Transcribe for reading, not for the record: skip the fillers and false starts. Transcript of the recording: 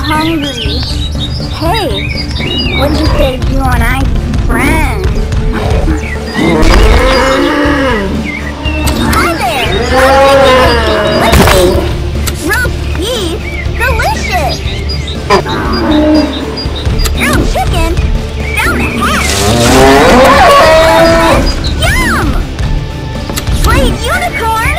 hungry. Hey, what do you say you and I be friends? Hi there! I'm Pickypiggy. Roast beef? Delicious! Grilled chicken? Down to half! Yum! Sweet unicorn?